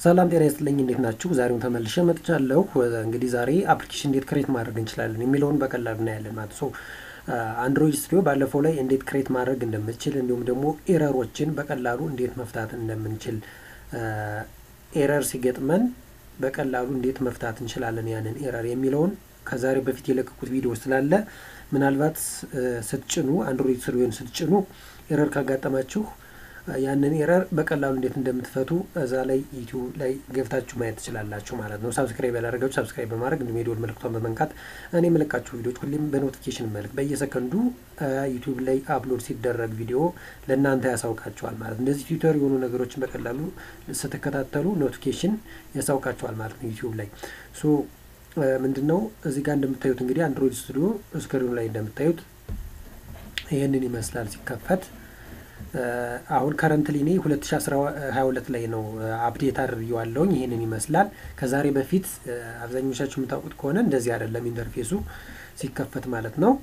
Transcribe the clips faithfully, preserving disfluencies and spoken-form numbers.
ሰላም ጤና ይስጥልኝ እንዴት ናችሁ? ዛሬም ተመልሼ መጥቻለሁ። እንግዲህ ዛሬ አፕሊኬሽን እንዴት ክሬት ማድረግ እንችላለን የሚለውን በቀላሉ እናያለን ማለት ነው። አንድሮይድ ስቱዲዮ ባለፈው ላይ እንዴት ክሬት ማድረግ እንደምንችል እንዲሁም ደግሞ ኤረሮችን በቀላሉ እንዴት መፍታት እንደምንችል ኤረር ሲገጥመን በቀላሉ እንዴት መፍታት እንችላለን ያንን ኤረር የሚለውን ከዛሬ በፊት የለቀቁት ቪዲዮ ስላለ ምናልባት ስትጭኑ አንድሮይድ ስቱዲዮን ስትጭኑ ኤረር ካጋጠማችሁ ያንን ኤረር በቀላሉ እንዴት እንደምትፈቱ እዛ ላይ ዩቲዩብ ላይ ገብታችሁ ማየት ትችላላችሁ ማለት ነው። ሰብስክራይብ ያላደረጋችሁ ሰብስክራይብ በማድረግ እንዲሁም የደወል ምልክቱን በመንካት እኔ የምለቃችሁ ቪዲዮዎች ሁሌም በኖቲፊኬሽን መልክ በየሰከንዱ ዩቲዩብ ላይ አፕሎድ ሲደረግ ቪዲዮ ለእናንተ ያሳውቃችኋል ማለት ነው። እንደዚህ ቲዩተር የሆኑ ነገሮችን በቀላሉ ስትከታተሉ ኖቲፊኬሽን ያሳውቃችኋል ማለት ነው ዩቲዩብ ላይ። ሶ ምንድነው እዚህ ጋር እንደምታዩት እንግዲህ አንድሮይድ ስቱዲዮ ስክሪኑ ላይ እንደምታዩት ይሄንን ይመስላል ሲከፈት። አሁን ከረንትሊ እኔ ሁለት ሺህ ሃያ ሁለት ላይ ነው አፕዴት አድርጌዋለሁ። ይሄንን ይመስላል። ከዛሬ በፊት አብዛኞቻችሁ የምታውቁት ከሆነ እንደዚህ አይደለም ኢንተርፌሱ ሲከፈት ማለት ነው።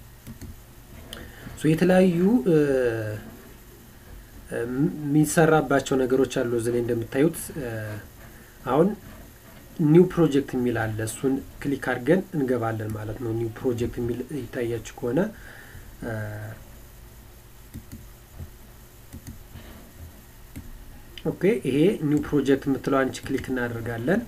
ሶ የተለያዩ የሚሰራባቸው ነገሮች አሉ እዚህ ላይ እንደምታዩት። አሁን ኒው ፕሮጀክት የሚል አለ። እሱን ክሊክ አድርገን እንገባለን ማለት ነው። ኒው ፕሮጀክት የሚል ይታያችሁ ከሆነ ኦኬ ይሄ ኒው ፕሮጀክት የምትለው አንቺ ክሊክ እናደርጋለን።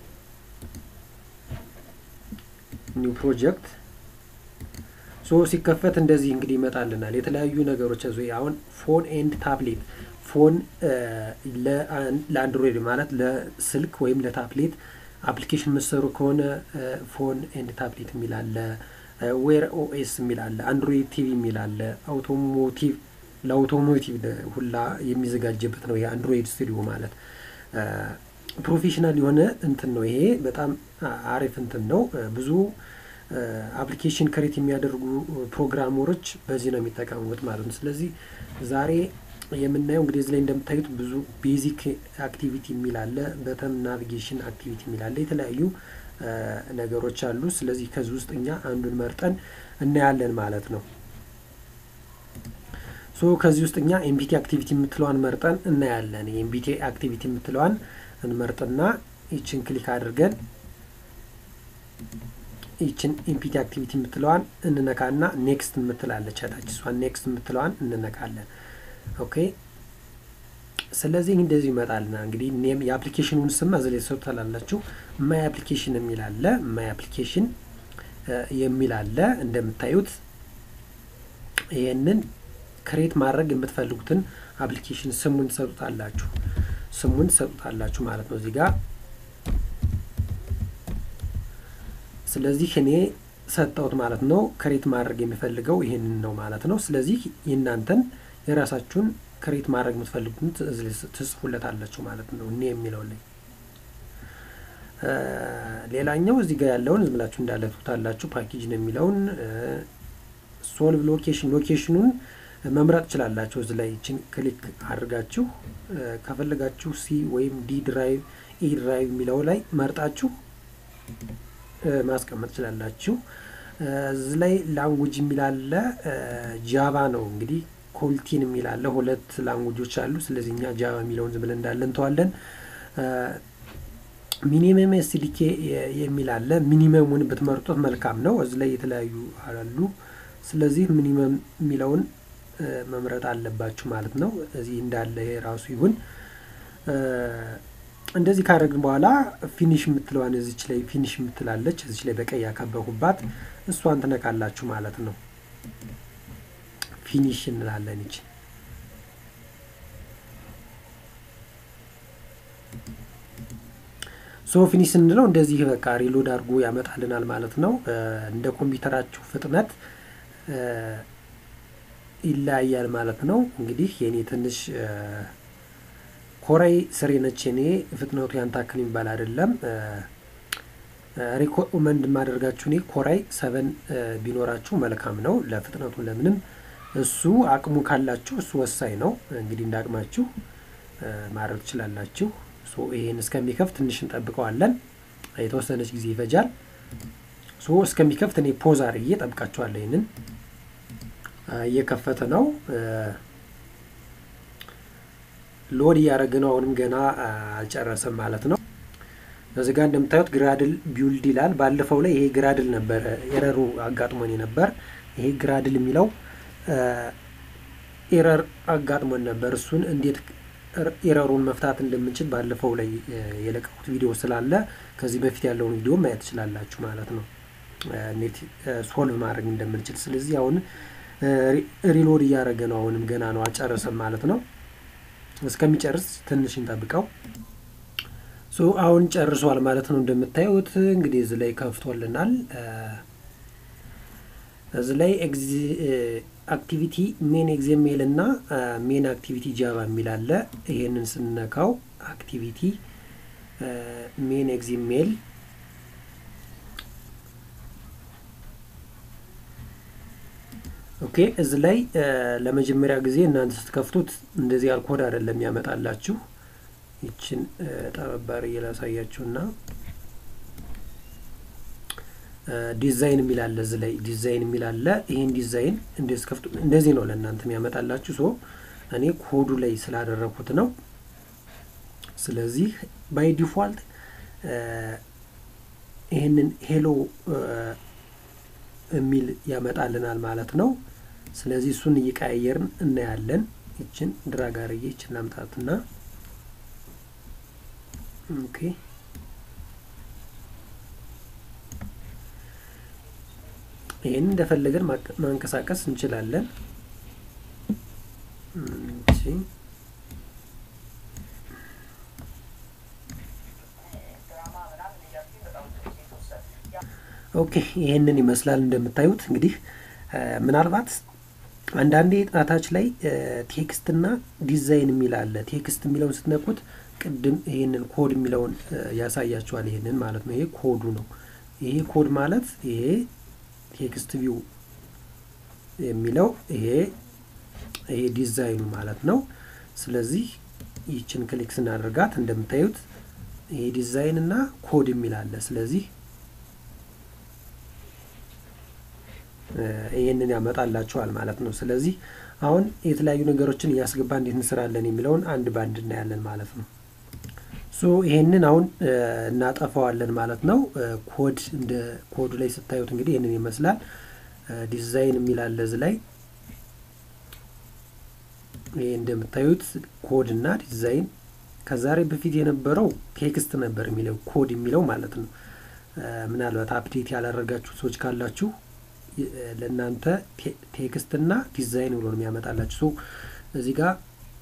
ኒው ፕሮጀክት ሶ ሲከፈት እንደዚህ እንግዲህ ይመጣልናል። የተለያዩ ነገሮች አዙ አሁን ፎን ኤንድ ታብሌት ፎን ለአንድሮይድ ማለት ለስልክ ወይም ለታብሌት አፕሊኬሽን መስሩ ከሆነ ፎን ኤንድ ታብሌት የሚል አለ። ዌር ኦኤስ የሚል አለ። አንድሮይድ ቲቪ የሚል አለ። አውቶሞቲቭ ለአውቶሞቲቭ ሁላ የሚዘጋጅበት ነው የአንድሮይድ ስቱዲዮ ማለት። ፕሮፌሽናል የሆነ እንትን ነው ይሄ። በጣም አሪፍ እንትን ነው። ብዙ አፕሊኬሽን ክሬት የሚያደርጉ ፕሮግራመሮች በዚህ ነው የሚጠቀሙት ማለት ነው። ስለዚህ ዛሬ የምናየው እንግዲህ እዚህ ላይ እንደምታዩት ብዙ ቤዚክ አክቲቪቲ የሚል አለ፣ በተን ናቪጌሽን አክቲቪቲ የሚል አለ፣ የተለያዩ ነገሮች አሉ። ስለዚህ ከዚህ ውስጥ እኛ አንዱን መርጠን እናያለን ማለት ነው። ሶ ከዚህ ውስጥ እኛ ኤምፒቲ አክቲቪቲ የምትለዋን መርጠን እናያለን። ኤምፒቲ አክቲቪቲ የምትለዋን እንመርጥና ይችን ክሊክ አድርገን ይችን ኤምፒቲ አክቲቪቲ የምትለዋን እንነካና ኔክስት የምትላለች አታች እሷን ኔክስት የምትለዋን እንነካለን። ኦኬ ስለዚህ እንደዚህ ይመጣልና እንግዲህ ኔም የአፕሊኬሽኑን ስም አዘለ ሰጥታላችሁ። ማይ አፕሊኬሽን የሚል አለ። ማይ አፕሊኬሽን የሚል አለ እንደምታዩት። ይሄንን ክሬት ማድረግ የምትፈልጉትን አፕሊኬሽን ስሙን ሰጥታላችሁ ስሙን ሰጥታላችሁ ማለት ነው እዚህ ጋር። ስለዚህ እኔ ሰጣውት ማለት ነው። ክሬት ማድረግ የሚፈልገው ይሄንን ነው ማለት ነው። ስለዚህ የእናንተን የራሳችሁን ክሬት ማድረግ የምትፈልጉትን ትጽፉለታላችሁ ማለት ነው እኔ የሚለው ላይ። ሌላኛው እዚህ ጋር ያለውን ዝም ብላችሁ እንዳለ ትታላችሁ። ፓኬጅ ነው የሚለውን ሶልቭ ሎኬሽን ሎኬሽኑን መምረጥ ትችላላችሁ። እዚህ ላይ እቺን ክሊክ አድርጋችሁ ከፈለጋችሁ ሲ ወይም ዲ ድራይቭ ኢ ድራይቭ የሚለው ላይ መርጣችሁ ማስቀመጥ ትችላላችሁ። እዚህ ላይ ላንጉዌጅ የሚል አለ። ጃቫ ነው እንግዲህ ኮልቲን የሚል አለ። ሁለት ላንጉዌጆች አሉ። ስለዚህ እኛ ጃቫ የሚለውን ዝም ብለን እንዳለ እንተዋለን። ሚኒመም ኤስዲኬ የሚል አለ። ሚኒመሙን ብትመርጡት መልካም ነው። እዚህ ላይ የተለያዩ አሉ። ስለዚህ ሚኒመም የሚለውን መምረጥ አለባችሁ ማለት ነው። እዚህ እንዳለ የራሱ ይሁን። እንደዚህ ካደረግን በኋላ ፊኒሽ የምትለዋን እዚች ላይ ፊኒሽ የምትላለች እዚች ላይ በቀይ ያከበኩባት እሷን ትነካላችሁ ማለት ነው። ፊኒሽ እንላለን። እቺ ሶ ፊኒሽ እንለው እንደዚህ በቃ ሪሎድ አድርጎ ያመጣልናል ማለት ነው። እንደ ኮምፒውተራችሁ ፍጥነት ይለያያል ማለት ነው። እንግዲህ የኔ ትንሽ ኮራይ ስሪ ነች። የኔ ፍጥነቱ ያንታክል የሚባል አይደለም። ሪኮመንድ ማድረጋችሁ እኔ ኮራይ ሰቨን ቢኖራችሁ መልካም ነው ለፍጥነቱ። ለምንም እሱ አቅሙ ካላችሁ እሱ ወሳኝ ነው። እንግዲህ እንዳቅማችሁ ማድረግ ትችላላችሁ። ሶ ይሄን እስከሚከፍት ትንሽ እንጠብቀዋለን። የተወሰነች ጊዜ ይፈጃል። ሶ እስከሚከፍት እኔ ፖዝ አድርጌ ጠብቃችኋለሁ። ይሄንን እየከፈተ ነው። ሎድ ያደረገ ነው አሁንም ገና አልጨረሰም ማለት ነው እዚህ ጋር እንደምታዩት ግራድል ቢውልድ ይላል ባለፈው ላይ ይሄ ግራድል ነበር ኤረሩ አጋጥሞን ነበር ይሄ ግራድል የሚለው ኤረር አጋጥሞን ነበር እሱን እንዴት ኤረሩን መፍታት እንደምንችል ባለፈው ላይ የለቀቁት ቪዲዮ ስላለ ከዚህ በፊት ያለውን ቪዲዮ ማየት ትችላላችሁ ማለት ነው እንዴት ሶልቭ ማድረግ እንደምንችል ስለዚህ አሁን ሪሎድ ያደረገ ነው አሁንም ገና ነው አልጨረሰም ማለት ነው እስከሚጨርስ ትንሽ እንጠብቀው ሶ አሁን ጨርሷል ማለት ነው እንደምታዩት እንግዲህ እዚህ ላይ ከፍቶልናል እዚህ ላይ አክቲቪቲ ሜን ኤግዛምፕል እና ሜን አክቲቪቲ ጃቫ የሚል አለ ይሄንን ስንነካው አክቲቪቲ ሜን ኤግዛምፕል ኦኬ እዚህ ላይ ለመጀመሪያ ጊዜ እናንተ ስትከፍቱት እንደዚህ አልኮድ አይደለም ያመጣላችሁ ይችን ተባባሪ ያላሳያችሁና ዲዛይን የሚላል እዚህ ላይ ዲዛይን የሚላል ይሄን ዲዛይን እንደዚህ ከፍቱ እንደዚህ ነው ለእናንተም ያመጣላችሁ ሶ እኔ ኮዱ ላይ ስላደረኩት ነው ስለዚህ ባይ ዲፎልት ይሄንን ሄሎ የሚል ያመጣልናል ማለት ነው ስለዚህ እሱን እየቀያየርን እናያለን ይችን ድራግ አድርጌ ይችን ላምጣትና ኦኬ ይሄን እንደፈለገን ማንቀሳቀስ እንችላለን እሺ ኦኬ ይሄንን ይመስላል እንደምታዩት እንግዲህ ምናልባት አንዳንዴ ጣታች ላይ ቴክስት እና ዲዛይን የሚል አለ ቴክስት የሚለውን ስትነኩት ቅድም ይሄንን ኮድ የሚለውን ያሳያችኋል ይሄንን ማለት ነው ይሄ ኮዱ ነው ይሄ ኮድ ማለት ይሄ ቴክስት ቪው የሚለው ይሄ ይሄ ዲዛይኑ ማለት ነው ስለዚህ ይችን ክሊክ ስናደርጋት እንደምታዩት ይሄ ዲዛይን እና ኮድ የሚል አለ ስለዚህ ይሄንን ያመጣላችኋል ማለት ነው ስለዚህ አሁን የተለያዩ ነገሮችን ያስገባ እንዴት እንሰራለን የሚለውን አንድ ባንድ እናያለን ማለት ነው ሶ ይሄንን አሁን እናጠፋዋለን ማለት ነው ኮድ እንደ ኮዱ ላይ ስታዩት እንግዲህ ይሄንን ይመስላል ዲዛይን የሚላል እዚህ ላይ ይሄ እንደምታዩት ኮድ እና ዲዛይን ከዛሬ በፊት የነበረው ቴክስት ነበር የሚለው ኮድ የሚለው ማለት ነው ምናልባት አፕዴት ያላደረጋችሁ ሰዎች ካላችሁ ለእናንተ ቴክስት እና ዲዛይን ብሎ ነው የሚያመጣላችሁ ሶ እዚህ ጋር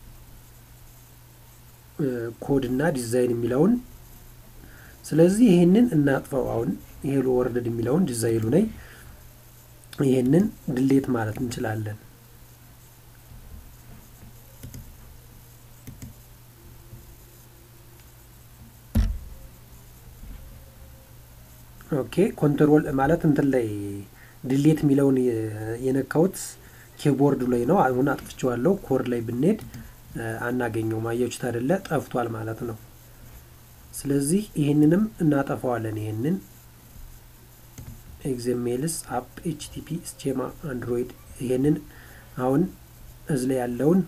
ኮድ እና ዲዛይን የሚለውን ስለዚህ ይሄንን እናጥፋው አሁን ሄሎ ወርድ የሚለውን ዲዛይኑ ላይ ይሄንን ዲሊት ማለት እንችላለን ኦኬ ኮንትሮል ማለት እንትን ላይ ዲሊት የሚለውን የነካውት ኪቦርዱ ላይ ነው አሁን አጥፍቼዋለሁ ኮድ ላይ ብንሄድ አናገኘው ማያችሁት አይደለ ጠፍቷል ማለት ነው ስለዚህ ይሄንንም እናጠፋዋለን ይሄንን ኤግዛምፕልስ አፕ ኤችቲቲፒ ስኬማ አንድሮይድ ይሄንን አሁን እዚህ ላይ ያለውን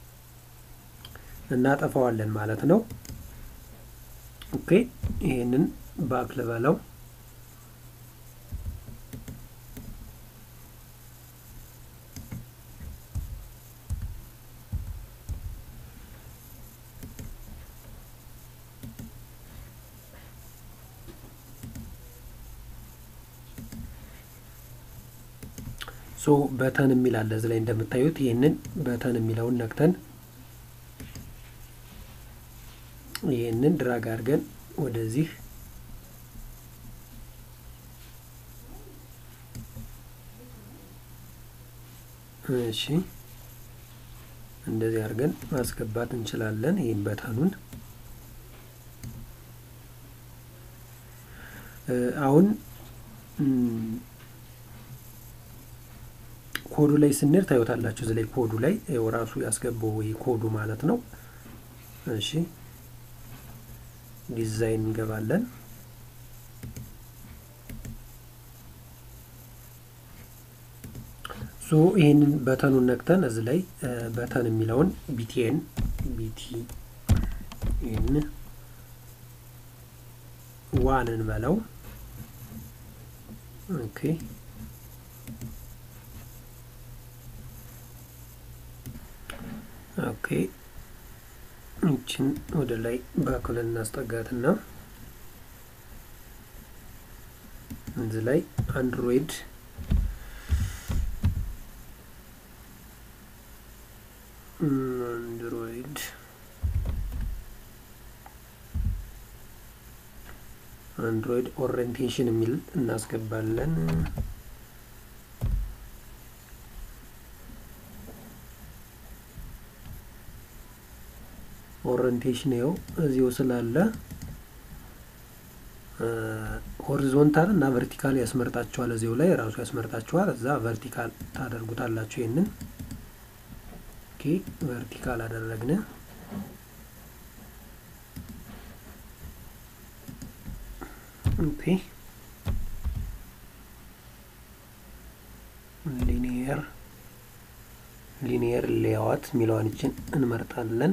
እናጠፋዋለን ማለት ነው ኦኬ ይሄንን ባክ ለባለው ሶ በተን የሚል አለ እዚህ ላይ እንደምታዩት ይሄንን በተን የሚለውን ነክተን ይሄንን ድራግ አድርገን ወደዚህ እሺ እንደዚህ አድርገን ማስገባት እንችላለን ይሄን በተኑን አሁን ኮዱ ላይ ስንር ታዩታላችሁ እዚህ ላይ ኮዱ ላይ ራሱ ያስገባው ወይ ኮዱ ማለት ነው እሺ ዲዛይን እንገባለን ሶ ይሄንን በተኑን ነክተን እዚህ ላይ በተን የሚለውን ቢቲኤን ቢ ጂቲ ኤን ዋን እንበለው ኦኬ ኦኬ እቺን ወደ ላይ ባክለን እናስጠጋትና እዚህ ላይ አንድሮይድ አንድሮይድ አንድሮይድ ኦሪየንቴሽን የሚል እናስገባለን ኦሪየንቴሽን ነው እዚሁ ስላለ ሆሪዞንታል እና ቨርቲካል ያስመርጣቸዋል እዚሁ ላይ ራሱ ያስመርጣቸዋል እዛ ቨርቲካል ታደርጉታላችሁ ይሄንን ኦኬ ቨርቲካል አደረግነ ኦኬ ሊኒየር ሊኒየር ሌአውት ሚለውን እቺን እንመርጣለን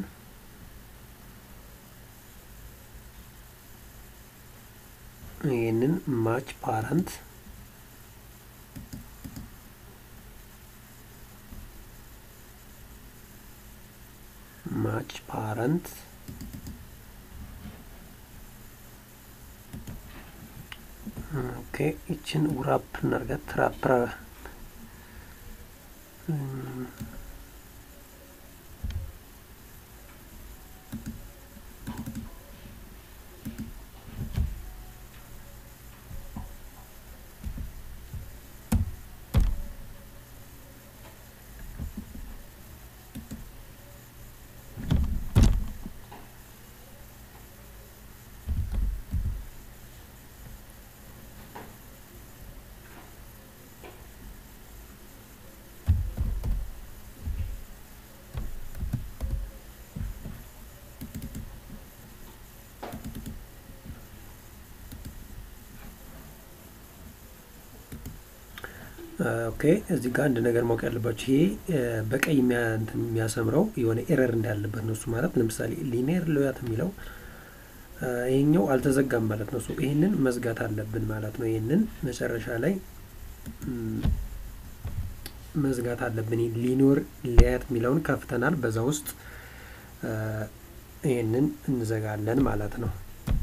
ይሄንን ማች ፓረንት ማች ፓረንት ኦኬ እቺን ውራፕ እናርጋት ትራፕ ኦኬ እዚህ ጋር አንድ ነገር ማወቅ ያለባችሁ ይሄ በቀይ የሚያሰምረው የሆነ ኤረር እንዳለበት ነው እሱ ማለት ለምሳሌ ሊኒየር ሌአውት የሚለው ይሄኛው አልተዘጋም ማለት ነው ሶ ይሄንን መዝጋት አለብን ማለት ነው ይሄንን መጨረሻ ላይ መዝጋት አለብን ሊኒየር ሌአውት የሚለውን ከፍተናል በዛ ውስጥ ይሄንን እንዘጋለን ማለት ነው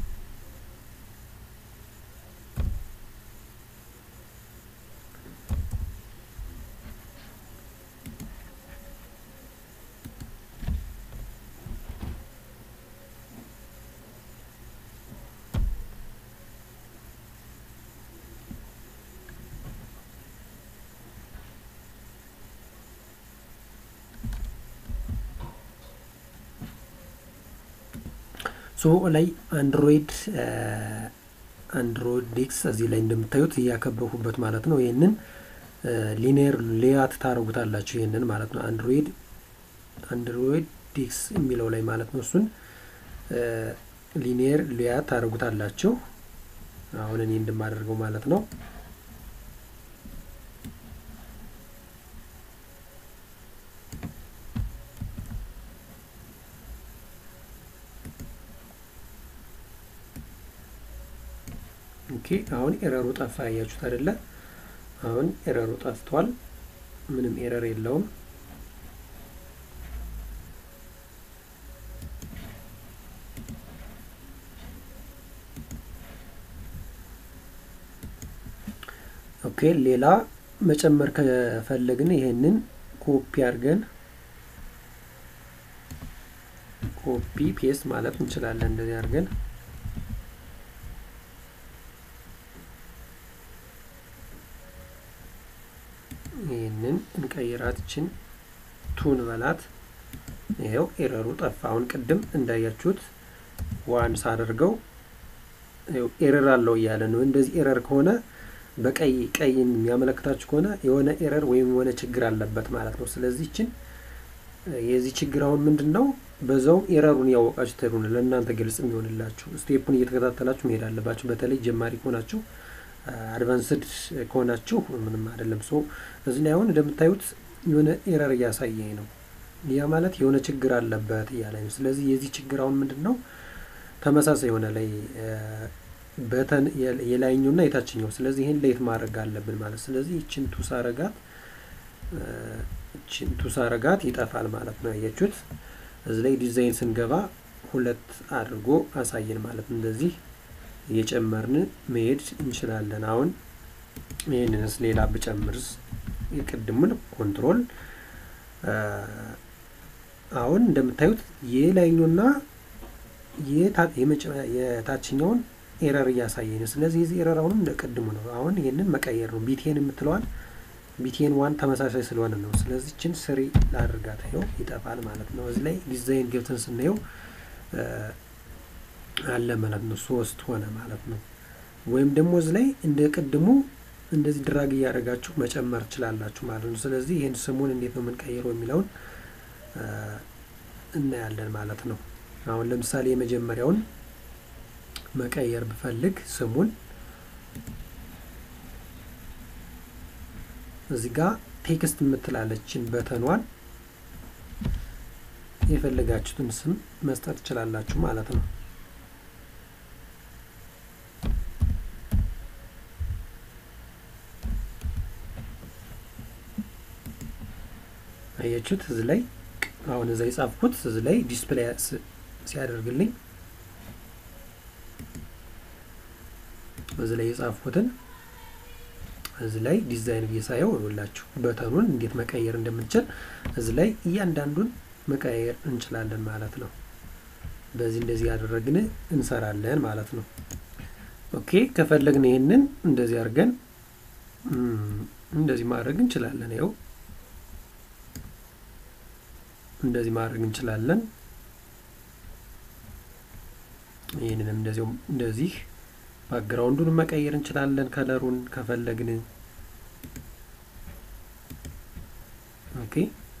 ሶ ላይ አንድሮይድ አንድሮይድ ዲክስ እዚህ ላይ እንደምታዩት ያከበኩበት ማለት ነው ይሄንን ሊኒየር ሌአውት ታረጉታላችሁ ይሄንን ማለት ነው አንድሮይድ አንድሮይድ ዲክስ የሚለው ላይ ማለት ነው እሱን ሊኒየር ሌአውት ታረጉታላችሁ አሁን እኔ እንደማደርገው ማለት ነው ኦኬ አሁን ኤረሩ ጠፋ ያያችሁት አይደለ አሁን ኤረሩ ጠፍቷል ምንም ኤረር የለውም ኦኬ ሌላ መጨመር ከፈለግን ይሄንን ኮፒ አድርገን ኮፒ ፔስት ማለት እንችላለን እንደዚህ አድርገን ይሄንን እንቀይራትችን ቱን በላት ይሄው ኤረሩ ጠፋ አሁን ቅድም እንዳያችሁት ዋን ሳደርገው ይሄው ኤረር አለው ያለ ነው እንደዚህ ኤረር ከሆነ በቀይ ቀይን የሚያመለክታችሁ ከሆነ የሆነ ኤረር ወይም የሆነ ችግር አለበት ማለት ነው ስለዚህ እቺን የዚህ ችግር አሁን ምንድነው በዛው ኤረሩን ያወቃችሁ ተሩን ለእናንተ ግልጽ የሚሆንላችሁ ስቴፑን እየተከታተላችሁ መሄድ አለባችሁ በተለይ ጀማሪ ከሆናችሁ አድቫንስድ ከሆናችሁ ምንም አይደለም ሶ እዚህ ላይ አሁን እንደምታዩት የሆነ ኤረር ያሳየኝ ነው ያ ማለት የሆነ ችግር አለበት እያለኝ ነው። ስለዚህ የዚህ ችግር አሁን ምንድነው ተመሳሳይ የሆነ ላይ በተን የላይኛውና የታችኛው ስለዚህ ይሄን ሌት ማድረግ አለብን ማለት ስለዚህ እቺን ቱ ሳረጋት እቺን ቱ ሳረጋት ይጠፋል ማለት ነው። ያያችሁት እዚህ ላይ ዲዛይን ስንገባ ሁለት አድርጎ አሳየን ማለት እንደዚህ እየጨመርን መሄድ እንችላለን። አሁን ይሄንንስ ሌላ ብጨምርስ የቅድሙን ኮንትሮል አሁን እንደምታዩት የላይኛውና የታችኛውን ኤረር እያሳየን ስለዚህ እዚህ ኤረር አሁንም እንደቀድሙ ነው። አሁን ይሄንን መቀየር ነው ቢቲኤን የምትለዋል ቢቲኤን ዋን ተመሳሳይ ስለሆነ ነው። ስለዚህ እቺን ስሪ ላድርጋት ይሄው ይጠፋል ማለት ነው። እዚህ ላይ ዲዛይን ገብተን ስናየው አለ ማለት ነው ሶስት ሆነ ማለት ነው። ወይም ደግሞ እዚህ ላይ እንደቀድሙ እንደዚህ ድራግ እያደረጋችሁ መጨመር ትችላላችሁ ማለት ነው። ስለዚህ ይሄን ስሙን እንዴት ነው የምንቀይረው የሚለውን እናያለን ማለት ነው። አሁን ለምሳሌ የመጀመሪያውን መቀየር ብፈልግ ስሙን እዚህ ጋር ቴክስት የምትላለችን በተኗን የፈለጋችሁትን ስም መስጠት ትችላላችሁ ማለት ነው። አያችሁት እዚህ ላይ አሁን እዛ የጻፍኩት እዚህ ላይ ዲስፕሌይ ሲያደርግልኝ እዚህ ላይ የጻፍኩትን እዚህ ላይ ዲዛይን ቢሳየው ወላችሁ በተኑን እንዴት መቀየር እንደምንችል እዚህ ላይ እያንዳንዱን መቀየር እንችላለን ማለት ነው። በዚህ እንደዚህ ያደረግን እንሰራለን ማለት ነው። ኦኬ ከፈለግን ይሄንን እንደዚህ አድርገን እንደዚህ ማድረግ እንችላለን። ይሄው እንደዚህ ማድረግ እንችላለን። ይሄንንም እንደዚህ እንደዚህ ባክግራውንዱን መቀየር እንችላለን ከለሩን ከፈለግን። ኦኬ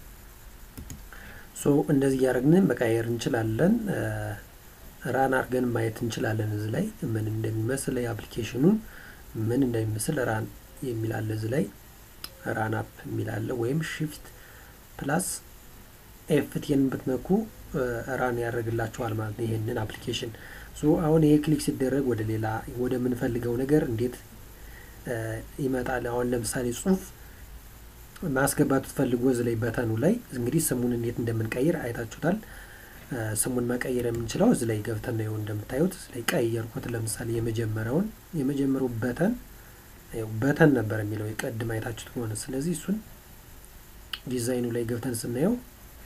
ሶ እንደዚህ ያደርግን መቀየር እንችላለን። ራን አድርገን ማየት እንችላለን እዚህ ላይ ምን እንደሚመስል የአፕሊኬሽኑን ምን እንደሚመስል ራን የሚል አለ እዚህ ላይ ራን አፕ የሚል አለ ወይም shift plus ኤፍ ቴን ብትነኩ ራን ያደርግላችኋል ማለት ነው ይሄንን አፕሊኬሽን። ሶ አሁን ይሄ ክሊክ ሲደረግ ወደ ሌላ ወደ ምን ፈልገው ነገር እንዴት ይመጣል። አሁን ለምሳሌ ጽሁፍ ማስገባት ፈልጉ እዚህ ላይ በተኑ ላይ እንግዲህ ስሙን እንዴት እንደምንቀይር አይታችሁታል። ስሙን መቀየር የምንችለው እዚህ ላይ ገብተን ነው እንደምታዩት እዚህ ላይ ቀየርኩት። ለምሳሌ የመጀመሪያውን የመጀመሪያው በተን በተን ነበር የሚለው የቀድም አይታችሁት ከሆነ ስለዚህ እሱን ዲዛይኑ ላይ ገብተን ስናየው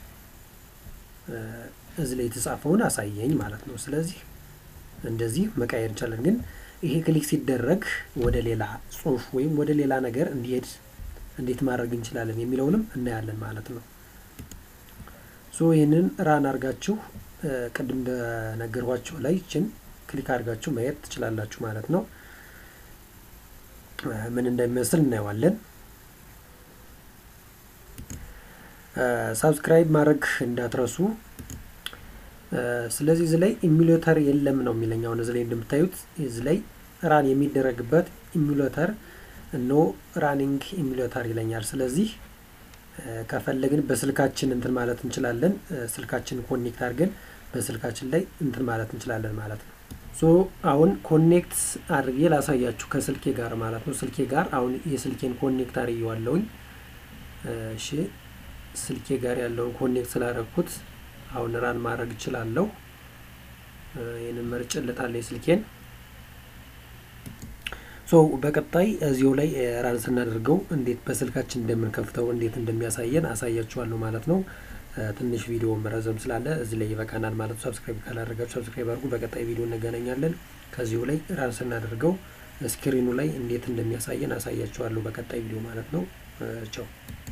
እዚህ ላይ የተጻፈውን አሳየኝ ማለት ነው። ስለዚህ እንደዚህ መቀየር እንችላለን። ግን ይሄ ክሊክ ሲደረግ ወደ ሌላ ጽሁፍ ወይም ወደ ሌላ ነገር እንዲሄድ እንዴት ማድረግ እንችላለን የሚለውንም እናያለን ማለት ነው። ሶ ይሄንን ራን አድርጋችሁ ቅድም እንደነገርኳችሁ ላይ እቺን ክሊክ አድርጋችሁ ማየት ትችላላችሁ ማለት ነው። ምን እንደሚመስል እናየዋለን። ሰብስክራይብ ማድረግ እንዳትረሱ። ስለዚህ እዚህ ላይ ኢሙሌተር የለም ነው የሚለኛው እዚህ ላይ እንደምታዩት እዚህ ላይ ራን የሚደረግበት ኢሙሌተር ኖ ራኒንግ ኢሙሌተር ይለኛል። ስለዚህ ከፈለግን በስልካችን እንትን ማለት እንችላለን። ስልካችን ኮኔክት አድርገን በስልካችን ላይ እንትን ማለት እንችላለን ማለት ነው። ሶ አሁን ኮኔክት አድርጌ ላሳያችሁ ከስልኬ ጋር ማለት ነው። ስልኬ ጋር አሁን የስልኬን ኮኔክት አድርጌዋለሁኝ። እሺ ስልኬ ጋር ያለውን ኮኔክት ስላደረኩት አሁን ራን ማድረግ እችላለሁ። ይሄንን መርጬለታለሁ ስልኬን። ሶ በቀጣይ እዚሁ ላይ ራን ስናደርገው እንዴት በስልካችን እንደምንከፍተው እንዴት እንደሚያሳየን አሳያችኋለሁ ማለት ነው። ትንሽ ቪዲዮ መረዘም ስላለ እዚህ ላይ ይበቃናል ማለት ነው። ሰብስክራይብ ካላደረጋችሁ ሰብስክራይብ አድርጉ። በቀጣይ ቪዲዮ እንገናኛለን። ከዚሁ ላይ ራን ስናደርገው ስክሪኑ ላይ እንዴት እንደሚያሳየን አሳያችኋለሁ በቀጣይ ቪዲዮ ማለት ነው። ቻው